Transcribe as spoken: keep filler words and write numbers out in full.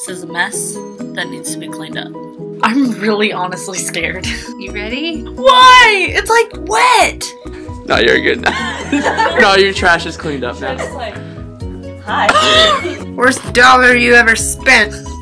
This is a mess that needs to be cleaned up. I'm really honestly scared. You ready? Why? It's like wet! No, you're good now. No, your trash is cleaned up now. Hi. Worst dollar you ever spent.